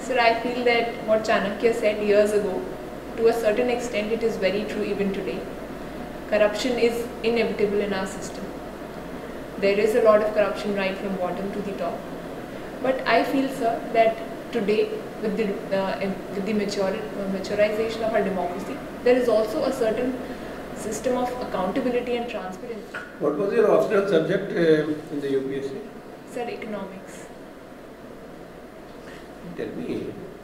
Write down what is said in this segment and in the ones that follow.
Sir, I feel that what Chanakya said years ago, to a certain extent it is very true even today. Corruption is inevitable in our system. There is a lot of corruption right from bottom to the top. But I feel, sir, that today with the maturization of our democracy, there is also a certain system of accountability and transparency. What was your optional subject in the UPSC? Sir, economics. Tell me,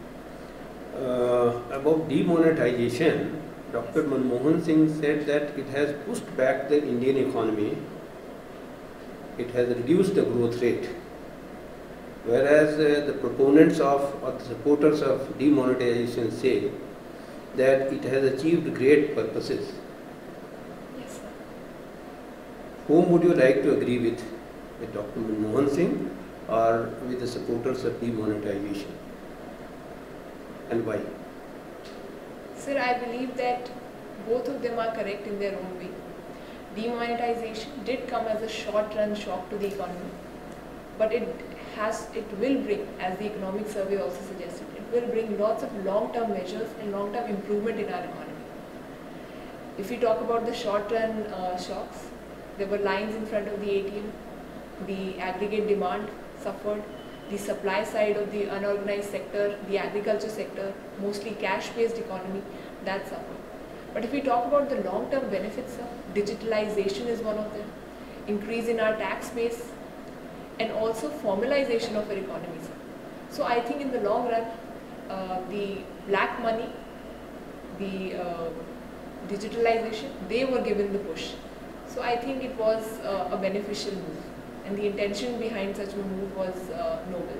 about demonetization, Dr. Manmohan Singh said that it has pushed back the Indian economy, it has reduced the growth rate, whereas the proponents of or the supporters of demonetization say that it has achieved great purposes. Yes, sir. Whom would you like to agree with Dr. Manmohan Singh or with the supporters of demonetization, and why? Sir, I believe that both of them are correct in their own way. Demonetization did come as a short-run shock to the economy, but it will bring, as the economic survey also suggested, it will bring lots of long-term measures and long-term improvement in our economy. If we talk about the short-run shocks, there were lines in front of the ATM, the aggregate demand suffered, the supply side of the unorganized sector, the agriculture sector, mostly cash-based economy, that suffered. But if we talk about the long-term benefits, digitalization is one of them, increase in our tax base, and also formalization of our economy. So I think in the long run, the black money, the digitalization, they were given the push. So I think it was a beneficial move, and the intention behind such a move was noble.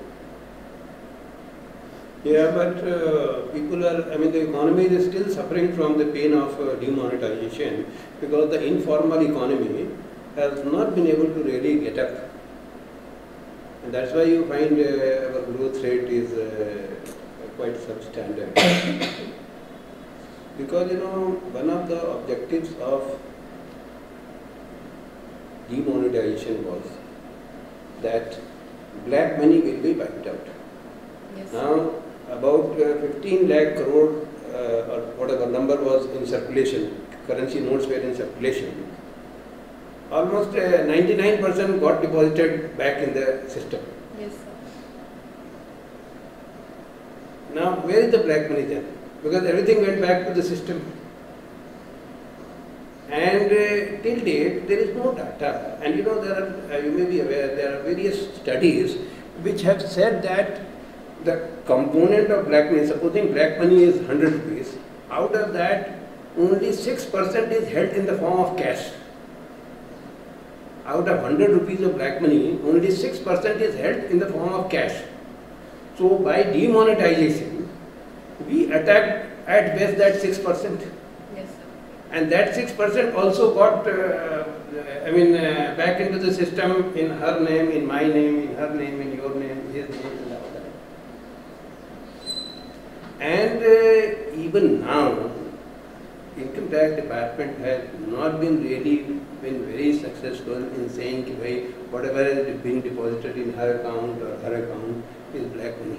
Yeah, but the economy is still suffering from the pain of demonetization, because the informal economy has not been able to really get up. And that's why you find our growth rate is quite substandard. Because, one of the objectives of demonetization was that black money will be wiped out. Yes. Now, about 15 lakh crore or whatever number was in circulation, currency notes were in circulation, almost 99% got deposited back in the system. Yes, sir. Now, where is the black money then? Because everything went back to the system. And till date, there is no data. And there are, you may be aware, there are various studies which have said that the component of black money, supposing black money is 100 rupees, out of that only 6% is held in the form of cash. Out of 100 rupees of black money, only 6% is held in the form of cash. So by demonetization, we attacked at best that 6%. Yes, sir. And that 6% also got, back into the system in her name, in my name, in her name, in your name, his name, and all that. And even now, Income Tax Department has not been very successful in saying that whatever is being deposited in her account or her account is black money.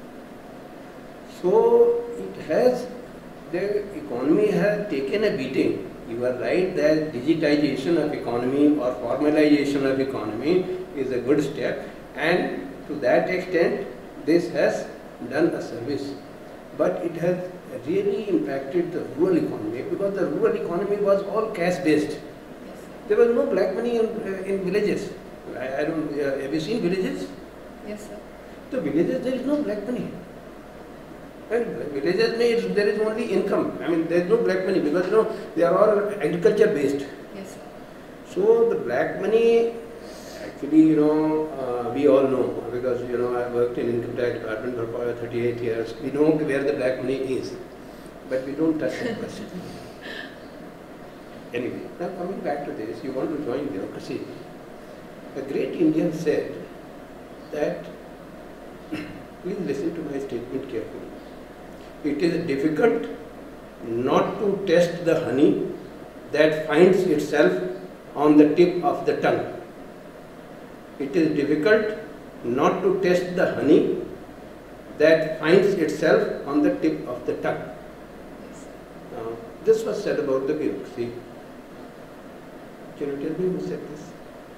So the economy has taken a beating. You are right that digitization of economy or formalization of economy is a good step, and to that extent this has done a service. But it has really impacted the rural economy, because the rural economy was all cash based. Yes, There was no black money in villages. I don't. Have you seen villages? yes, sir. The villages, there is no black money. And villages, there is only income. There is no black money, because they are all agriculture based. Yes, sir. So the black money, actually, we all know, because I worked in Income Tax Department for 38 years. We know where the black money is, but we don't touch that person. Anyway, now coming back to this, you want to join bureaucracy. A great Indian said that, please listen to my statement carefully. It is difficult not to test the honey that finds itself on the tip of the tongue. It is difficult not to test the honey that finds itself on the tip of the tongue. Yes. This was said about the bureaucracy. Can you tell me who said this?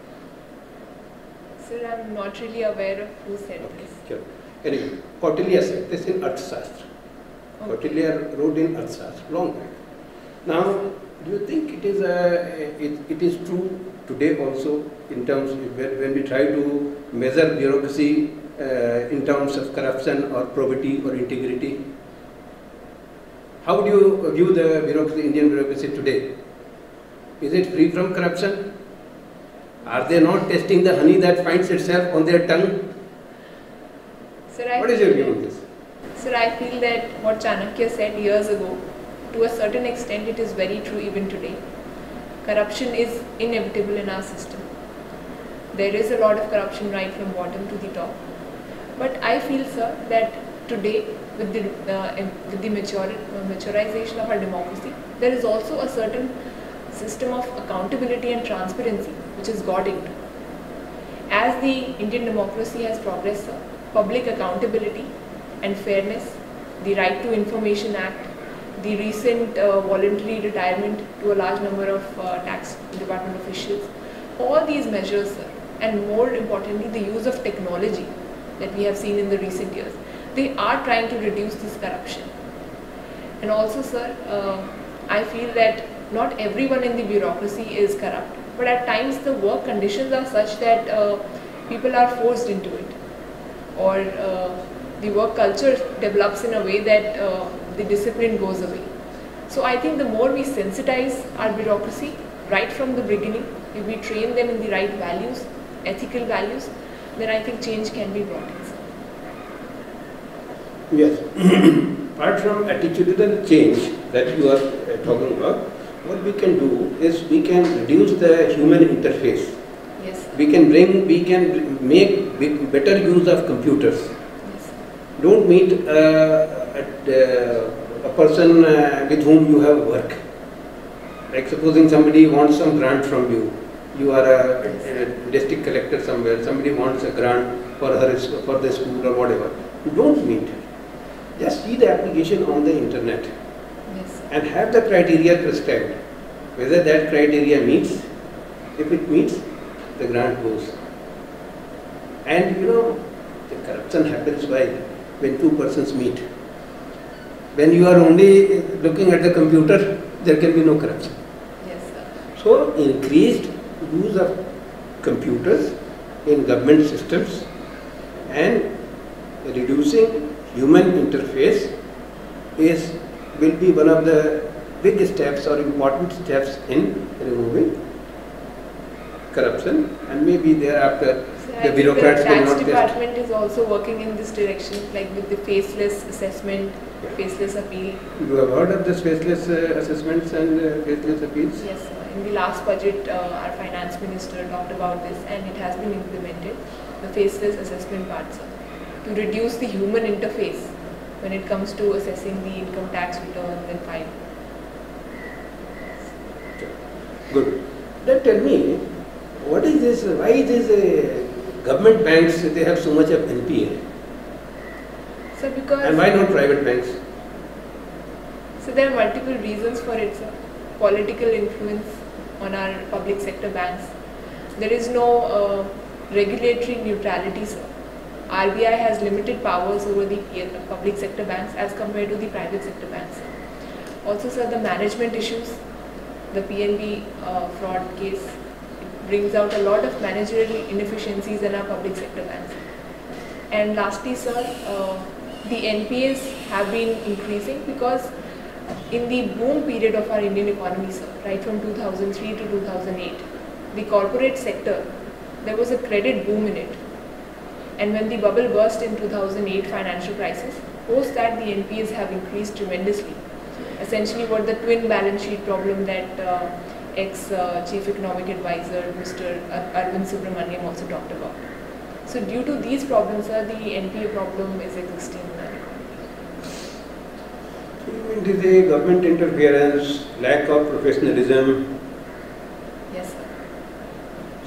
Sir, I'm not really aware of who said this. Sure. Anyway, Kautilya said this in Arthashastra. Okay. Kautilya wrote in Arthashastra long back. Now, do you think it is true today also in terms when we try to measure bureaucracy in terms of corruption or probity or integrity? How do you view the bureaucracy, Indian bureaucracy today? Is it free from corruption? Are they not testing the honey that finds itself on their tongue? Sir, What is your view on this? Sir, I feel that what Chanakya said years ago, to a certain extent it is very true even today. Corruption is inevitable in our system. There is a lot of corruption right from bottom to the top. But I feel, sir, that today with the maturization of our democracy, there is also a certain system of accountability and transparency which has got into. As the Indian democracy has progressed, sir, public accountability and fairness, the Right to Information Act, the recent voluntary retirement to a large number of tax department officials, all these measures, sir, and more importantly the use of technology that we have seen in the recent years, they are trying to reduce this corruption. And also, sir, I feel that not everyone in the bureaucracy is corrupt, but at times the work conditions are such that people are forced into it, or the work culture develops in a way that the discipline goes away. So I think the more we sensitize our bureaucracy right from the beginning, if we train them in the right values, ethical values, then I think change can be brought in. Yes. Apart from attitudinal change that you are talking about, what we can do is we can reduce the human interface. Yes, sir. We can make better use of computers. Yes, sir. Don't meet a person with whom you have work. Like supposing somebody wants some grant from you. You are a district collector somewhere. Somebody wants a grant for the school or whatever. You don't meet. Just see the application on the internet. Yes, sir. And have the criteria prescribed. Whether that criteria meets, if it meets, the grant goes. And the corruption happens when two persons meet. When you are only looking at the computer, there can be no corruption. Yes, sir. So, increased use of computers in government systems and reducing human interface will be one of the big steps or important steps in removing corruption, and maybe thereafter the bureaucrats will not. The not tax department is also working in this direction, like with the faceless assessment, faceless appeal. You have heard of this faceless assessments and faceless appeals? Yes, sir. In the last budget, our finance minister talked about this, and it has been implemented. The faceless assessment part, sir, to reduce the human interface when it comes to assessing the income tax return and file. Good. Then tell me, what is this? Why these government banks they have so much of NPA? So because And why not private banks? So there are multiple reasons for it, sir. Political influence on our public sector banks. There is no regulatory neutrality, sir. RBI has limited powers over the public sector banks as compared to the private sector banks. Also, sir, the management issues, the PNB fraud case, it brings out a lot of managerial inefficiencies in our public sector banks. And lastly, sir, the NPAs have been increasing because in the boom period of our Indian economy, sir, right from 2003 to 2008, the corporate sector, there was a credit boom in it. And when the bubble burst in 2008 financial crisis, post that the NPAs have increased tremendously. Essentially what the twin balance sheet problem that ex-chief economic advisor Mr. Arvind Subramaniam also talked about. So due to these problems, sir, the NPA problem is existing in our economy. It is a government interference, lack of professionalism. Yes, sir.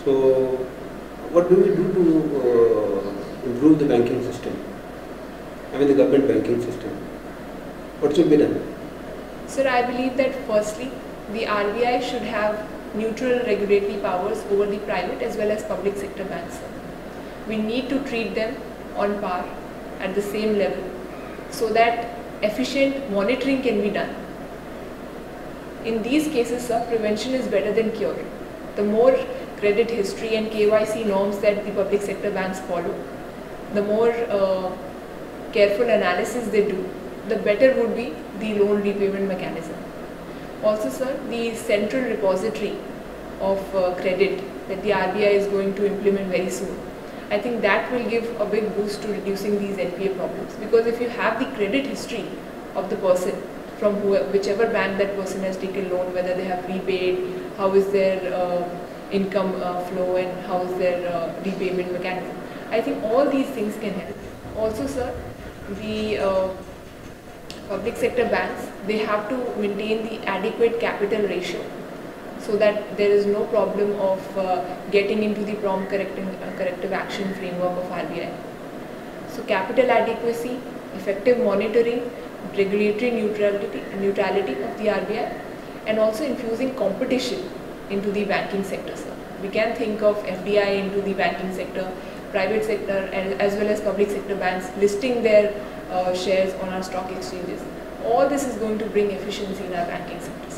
So, what do we do to improve the banking system? the government banking system? What should be done? Sir, I believe that firstly, the RBI should have neutral regulatory powers over the private as well as public sector banks. We need to treat them on par at the same level so that efficient monitoring can be done. In these cases, sir, prevention is better than curing. The more credit history and KYC norms that the public sector banks follow, the more careful analysis they do, the better would be the loan repayment mechanism. Also, sir, the central repository of credit that the RBI is going to implement very soon, I think that will give a big boost to reducing these NPA problems. Because if you have the credit history of the person from whichever bank that person has taken loan, whether they have repaid, how is their income flow, and how is their repayment mechanism, I think all these things can help. Also, sir, the public sector banks, they have to maintain the adequate capital ratio so that there is no problem of getting into the prompt corrective action framework of RBI. So capital adequacy, effective monitoring, regulatory neutrality of the RBI, and also infusing competition into the banking sector, sir. We can think of FDI into the banking sector, private sector, as well as public sector banks listing their shares on our stock exchanges. All this is going to bring efficiency in our banking sector.